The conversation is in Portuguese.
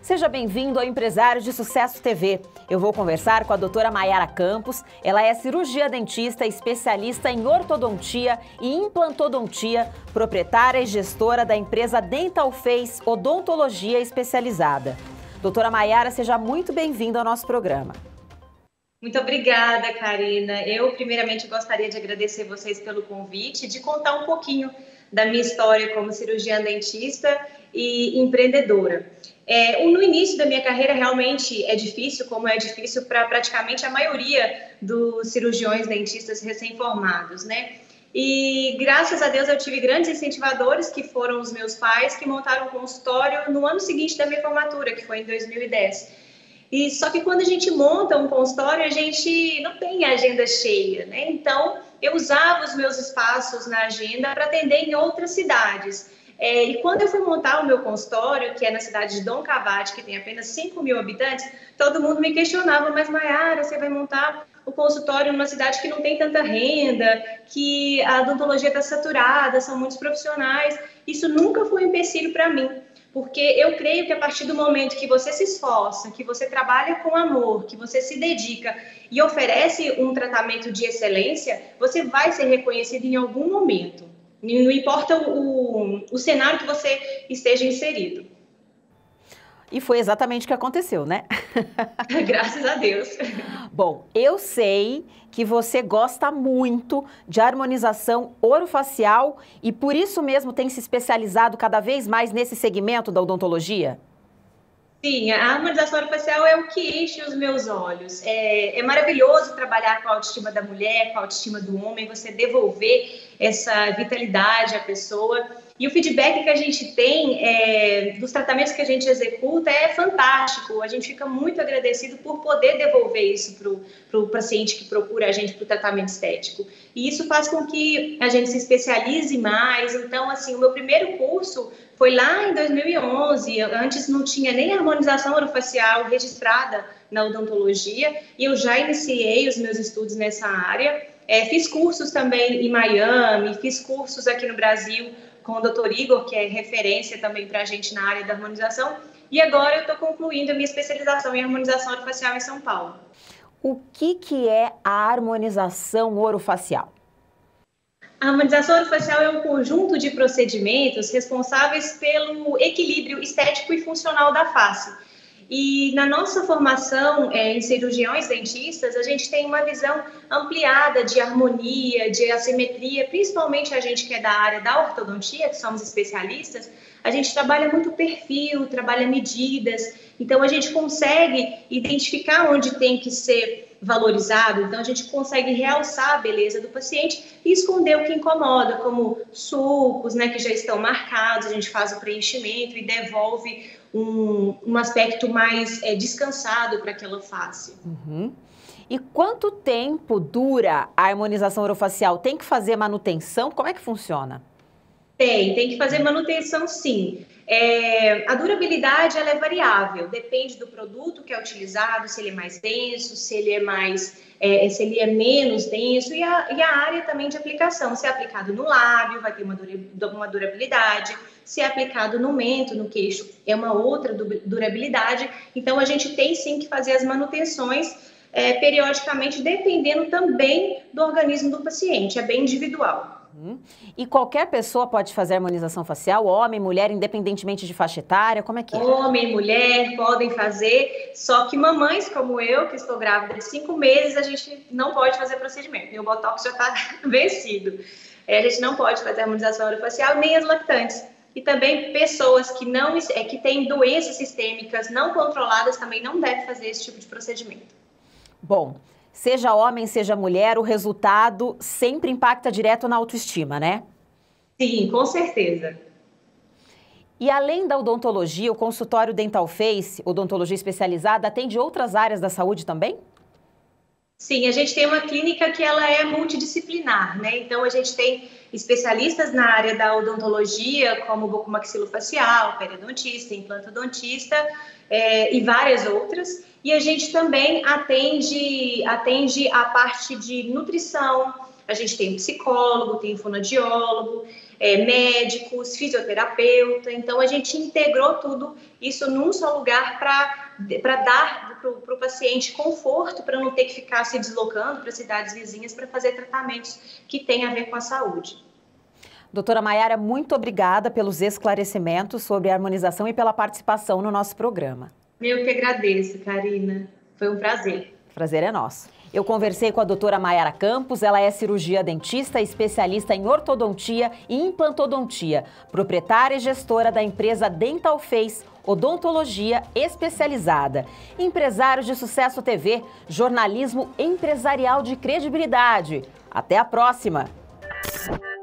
Seja bem-vindo ao Empresários de Sucesso TV. Eu vou conversar com a doutora Mayara Campos. Ela é cirurgia dentista, especialista em ortodontia e implantodontia, proprietária e gestora da empresa Dental Face Odontologia Especializada. Doutora Mayara, seja muito bem-vinda ao nosso programa. Muito obrigada, Karina. Eu, primeiramente, gostaria de agradecer vocês pelo convite, de contar um pouquinho da minha história como cirurgiã dentista e empreendedora. No início da minha carreira, realmente é difícil, como é difícil para praticamente a maioria dos cirurgiões dentistas recém-formados, né? E, graças a Deus, eu tive grandes incentivadores, que foram os meus pais, que montaram um consultório no ano seguinte da minha formatura, que foi em 2010. E só que quando a gente monta um consultório, a gente não tem agenda cheia, né? Então, eu usava os meus espaços na agenda para atender em outras cidades. E quando eu fui montar o meu consultório, que é na cidade de Dom Cavate, que tem apenas 5.000 habitantes, todo mundo me questionava, mas Mayara, você vai montar o consultório numa cidade que não tem tanta renda, que a odontologia está saturada, são muitos profissionais. Isso nunca foi um empecilho para mim, porque eu creio que a partir do momento que você se esforça, que você trabalha com amor, que você se dedica e oferece um tratamento de excelência, você vai ser reconhecido em algum momento. Não importa o cenário que você esteja inserido. E foi exatamente o que aconteceu, né? Graças a Deus. Bom, eu sei que você gosta muito de harmonização orofacial e por isso mesmo tem se especializado cada vez mais nesse segmento da odontologia? Sim, a harmonização orofacial é o que enche os meus olhos. É maravilhoso trabalhar com a autoestima da mulher, com a autoestima do homem, você devolver essa vitalidade à pessoa. E o feedback que a gente tem dos tratamentos que a gente executa é fantástico. A gente fica muito agradecido por poder devolver isso para o paciente que procura a gente para o tratamento estético. E isso faz com que a gente se especialize mais. Então, assim, o meu primeiro curso foi lá em 2011, antes não tinha nem harmonização orofacial registrada na odontologia, e eu já iniciei os meus estudos nessa área. Fiz cursos também em Miami, fiz cursos aqui no Brasil com o Dr. Igor, que é referência também para a gente na área da harmonização, e agora eu estou concluindo a minha especialização em harmonização orofacial em São Paulo. O que é a harmonização orofacial? A harmonização orofacial é um conjunto de procedimentos responsáveis pelo equilíbrio estético e funcional da face. E na nossa formação em cirurgiões dentistas, a gente tem uma visão ampliada de harmonia, de assimetria, principalmente a gente que é da área da ortodontia, que somos especialistas, a gente trabalha muito perfil, trabalha medidas, então a gente consegue identificar onde tem que ser valorizado, então a gente consegue realçar a beleza do paciente e esconder o que incomoda, como sulcos, né, que já estão marcados, a gente faz o preenchimento e devolve um aspecto mais descansado para aquela face. Uhum. E quanto tempo dura a harmonização orofacial? Tem que fazer manutenção? Como é que funciona? Tem que fazer manutenção, sim. A durabilidade ela é variável, depende do produto que é utilizado, se ele é mais denso, se ele é menos denso e a área também de aplicação. Se é aplicado no lábio, vai ter uma durabilidade. Se é aplicado no mento, no queixo, é uma outra durabilidade. Então, a gente tem sim que fazer as manutenções periodicamente, dependendo também do organismo do paciente, é bem individual. E qualquer pessoa pode fazer harmonização facial? Homem, mulher, independentemente de faixa etária? Como é que é? Homem, mulher, podem fazer, só que mamães como eu, que estou grávida de 5 meses, a gente não pode fazer procedimento. E o Botox já está vencido. A gente não pode fazer harmonização orofacial, nem as lactantes. E também pessoas que têm doenças sistêmicas não controladas também não devem fazer esse tipo de procedimento. Bom, seja homem, seja mulher, o resultado sempre impacta direto na autoestima, né? Sim, com certeza. E além da odontologia, o consultório Dental Face, odontologia especializada, atende outras áreas da saúde também? Sim, a gente tem uma clínica que ela é multidisciplinar, né? Então, a gente tem especialistas na área da odontologia, como bucomaxilofacial, periodontista, implantodontista e várias outras. E a gente também atende a parte de nutrição, a gente tem psicólogo, tem fonoaudiólogo, médicos, fisioterapeuta. Então, a gente integrou tudo isso num só lugar para dar para o paciente conforto, para não ter que ficar se deslocando para cidades vizinhas para fazer tratamentos que têm a ver com a saúde. Doutora Maiara, muito obrigada pelos esclarecimentos sobre a harmonização e pela participação no nosso programa. Eu que agradeço, Karina. Foi um prazer. Prazer é nosso. Eu conversei com a doutora Maiara Campos, ela é cirurgia dentista, especialista em ortodontia e implantodontia, proprietária e gestora da empresa Dental Face, odontologia especializada. Empresário de Sucesso TV, jornalismo empresarial de credibilidade. Até a próxima!